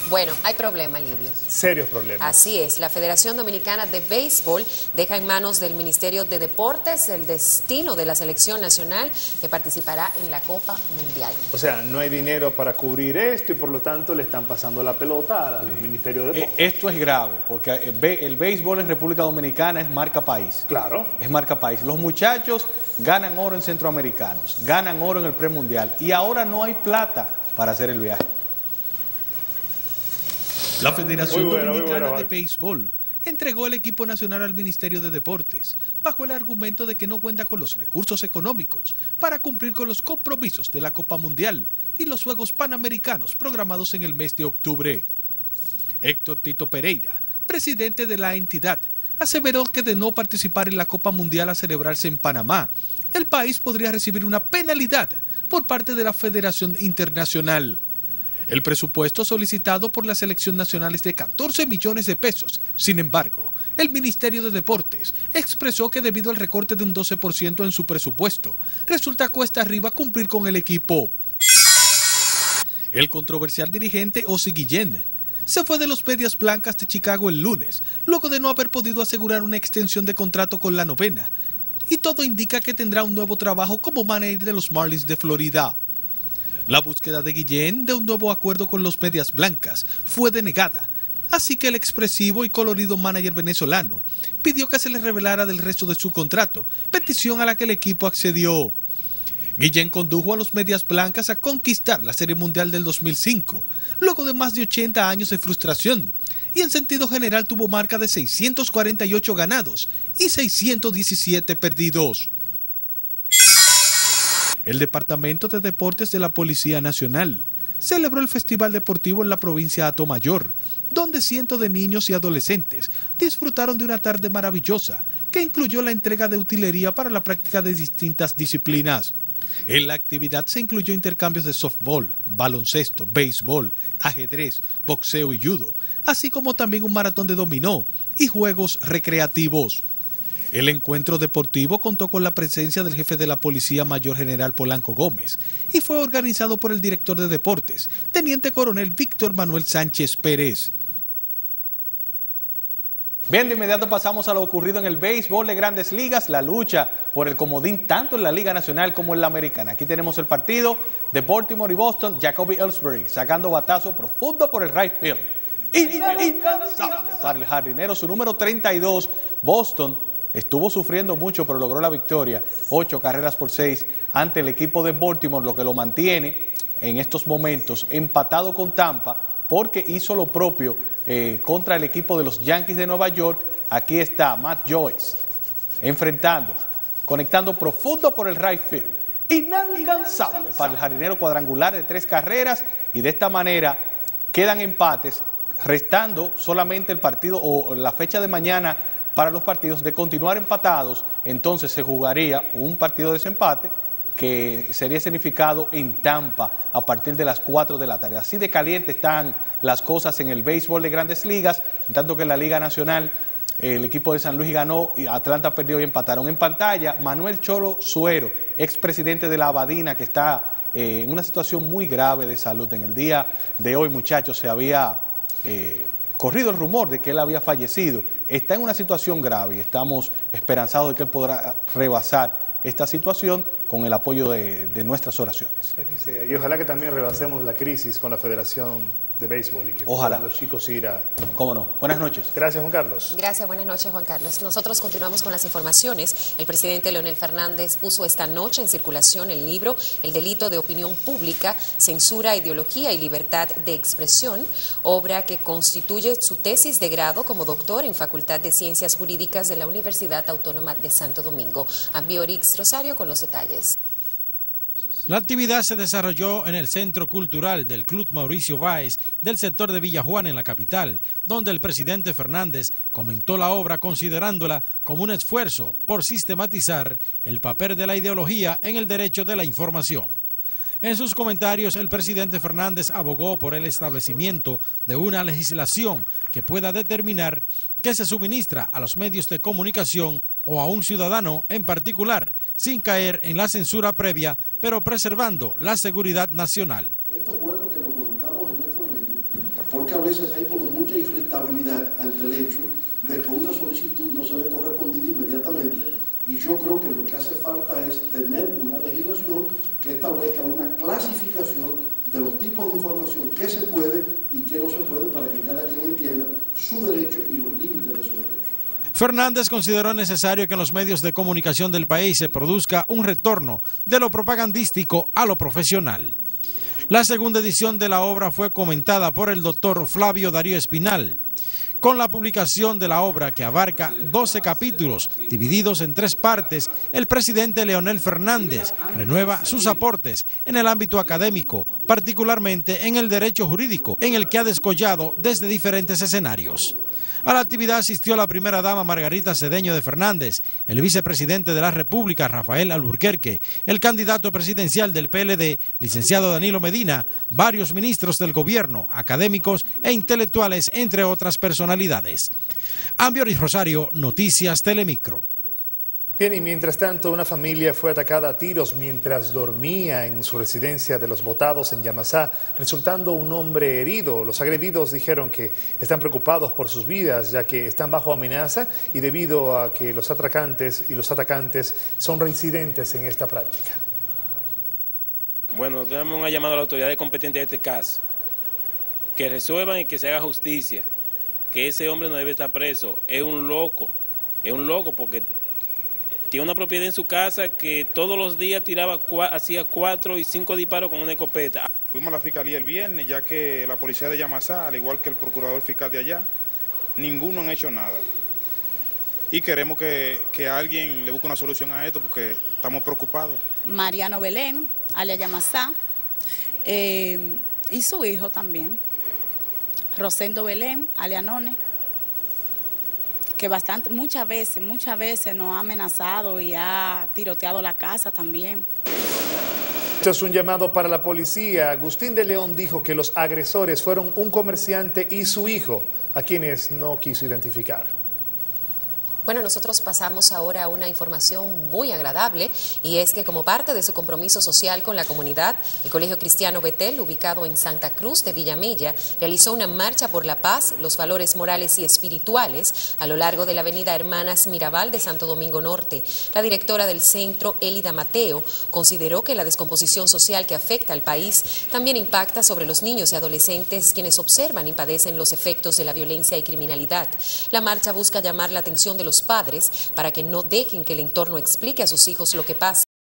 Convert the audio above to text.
Bueno, hay problemas, Livio. Serios problemas. Así es, la Federación Dominicana de Béisbol deja en manos del Ministerio de Deportes el destino de la selección nacional que participará en la Copa Mundial. O sea, no hay dinero para cubrir esto y por lo tanto le están pasando la pelota al Ministerio de Deportes. Esto es grave porque el béisbol en República Dominicana es marca país. Claro. Es marca país. Los muchachos ganan oro en centroamericanos, ganan oro en el premundial y ahora no hay plata para hacer el viaje. La Federación Dominicana de Béisbol entregó el equipo nacional al Ministerio de Deportes bajo el argumento de que no cuenta con los recursos económicos para cumplir con los compromisos de la Copa Mundial y los Juegos Panamericanos programados en el mes de octubre. Héctor Tito Pereira, presidente de la entidad, aseveró que de no participar en la Copa Mundial a celebrarse en Panamá, el país podría recibir una penalidad por parte de la Federación Internacional. El presupuesto solicitado por la selección nacional es de 14 millones de pesos. Sin embargo, el Ministerio de Deportes expresó que debido al recorte de un 12% en su presupuesto, resulta cuesta arriba cumplir con el equipo. El controversial dirigente Ozzie Guillén se fue de los Medias Blancas de Chicago el lunes, luego de no haber podido asegurar una extensión de contrato con la novena, y todo indica que tendrá un nuevo trabajo como manager de los Marlins de Florida. La búsqueda de Guillén de un nuevo acuerdo con los Medias Blancas fue denegada, así que el expresivo y colorido manager venezolano pidió que se le revelara del resto de su contrato, petición a la que el equipo accedió. Guillén condujo a los Medias Blancas a conquistar la Serie Mundial del 2005, luego de más de 80 años de frustración, y en sentido general tuvo marca de 648 ganados y 617 perdidos. El Departamento de Deportes de la Policía Nacional celebró el Festival Deportivo en la provincia de Atomayor, donde cientos de niños y adolescentes disfrutaron de una tarde maravillosa que incluyó la entrega de utilería para la práctica de distintas disciplinas. En la actividad se incluyó intercambios de softball, baloncesto, béisbol, ajedrez, boxeo y judo, así como también un maratón de dominó y juegos recreativos. El encuentro deportivo contó con la presencia del jefe de la Policía Mayor General Polanco Gómez y fue organizado por el director de deportes, Teniente Coronel Víctor Manuel Sánchez Pérez. Bien, de inmediato pasamos a lo ocurrido en el béisbol de Grandes Ligas, la lucha por el comodín tanto en la Liga Nacional como en la Americana. Aquí tenemos el partido de Baltimore y Boston, Jacoby Ellsbury sacando batazo profundo por el right field. Incansable para el jardinero, su número 32, Boston. Estuvo sufriendo mucho, pero logró la victoria, 8 carreras por 6 ante el equipo de Baltimore, lo que lo mantiene en estos momentos empatado con Tampa, porque hizo lo propio contra el equipo de los Yankees de Nueva York. Aquí está Matt Joyce enfrentando, conectando profundo por el right field. Inalcanzable para el jardinero, cuadrangular de 3 carreras, y de esta manera quedan empates, restando solamente el partido o la fecha de mañana. Para los partidos de continuar empatados, entonces se jugaría un partido de desempate que sería significado en Tampa a partir de las 4 de la tarde. Así de caliente están las cosas en el béisbol de Grandes Ligas, en tanto que en la Liga Nacional el equipo de San Luis ganó y Atlanta perdió y empataron. En pantalla, Manuel Cholo Suero, expresidente de la Abadina, que está en una situación muy grave de salud. En el día de hoy, muchachos, se había corrido el rumor de que él había fallecido. Está en una situación grave y estamos esperanzados de que él podrá rebasar esta situación con el apoyo de nuestras oraciones. Y ojalá que también rebasemos la crisis con la Federación de Béisbol y que ojalá los chicos ir a... ¿Cómo no? Buenas noches. Gracias, Juan Carlos. Gracias, buenas noches, Juan Carlos. Nosotros continuamos con las informaciones. El presidente Leonel Fernández puso esta noche en circulación el libro El delito de opinión pública, censura, ideología y libertad de expresión, obra que constituye su tesis de grado como doctor en Facultad de Ciencias Jurídicas de la Universidad Autónoma de Santo Domingo. Ambiorix Rosario con los detalles. La actividad se desarrolló en el Centro Cultural del Club Mauricio Báez del sector de Villa Juana en la capital, donde el presidente Fernández comentó la obra considerándola como un esfuerzo por sistematizar el papel de la ideología en el derecho de la información. En sus comentarios, el presidente Fernández abogó por el establecimiento de una legislación que pueda determinar qué se suministra a los medios de comunicación o a un ciudadano en particular, sin caer en la censura previa, pero preservando la seguridad nacional. Esto es bueno que lo conozcamos en nuestro medio, porque a veces hay como mucha irritabilidad ante el hecho de que una solicitud no se ve correspondida inmediatamente, y yo creo que lo que hace falta es tener una legislación que establezca una clasificación de los tipos de información que se puede y que no se puede, para que cada quien entienda su derecho y los límites de su derecho. Fernández consideró necesario que en los medios de comunicación del país se produzca un retorno de lo propagandístico a lo profesional. La segunda edición de la obra fue comentada por el doctor Flavio Darío Espinal. Con la publicación de la obra, que abarca 12 capítulos divididos en 3 partes, el presidente Leonel Fernández renueva sus aportes en el ámbito académico, particularmente en el derecho jurídico, en el que ha descollado desde diferentes escenarios. A la actividad asistió la primera dama Margarita Cedeño de Fernández, el vicepresidente de la República Rafael Alburquerque, el candidato presidencial del PLD, licenciado Danilo Medina, varios ministros del gobierno, académicos e intelectuales, entre otras personalidades. Ambioris Rosario, Noticias Telemicro. Bien, y mientras tanto, una familia fue atacada a tiros mientras dormía en su residencia de Los Botados en Yamasá, resultando un hombre herido. Los agredidos dijeron que están preocupados por sus vidas, ya que están bajo amenaza y debido a que los atacantes son reincidentes en esta práctica. Bueno, tenemos una llamada a la autoridad competente de este caso, que resuelvan y que se haga justicia, que ese hombre no debe estar preso, es un loco porque tiene una propiedad en su casa que todos los días hacía 4 y 5 disparos con una escopeta. Fuimos a la fiscalía el viernes, ya que la policía de Yamasá, al igual que el procurador fiscal de allá, ninguno han hecho nada. Y queremos que alguien le busque una solución a esto porque estamos preocupados. Mariano Belén, alias Yamasá, y su hijo también, Rosendo Belén, alias None, que muchas veces nos ha amenazado y ha tiroteado la casa también. Esto es un llamado para la policía. Agustín de León dijo que los agresores fueron un comerciante y su hijo, a quienes no quiso identificar. Bueno, nosotros pasamos ahora a una información muy agradable, y es que como parte de su compromiso social con la comunidad, el Colegio Cristiano Betel, ubicado en Santa Cruz de Villamella, realizó una marcha por la paz, los valores morales y espirituales a lo largo de la avenida Hermanas Mirabal de Santo Domingo Norte. La directora del centro, Elida Mateo, consideró que la descomposición social que afecta al país también impacta sobre los niños y adolescentes, quienes observan y padecen los efectos de la violencia y criminalidad. La marcha busca llamar la atención de los padres para que no dejen que el entorno explique a sus hijos lo que pasa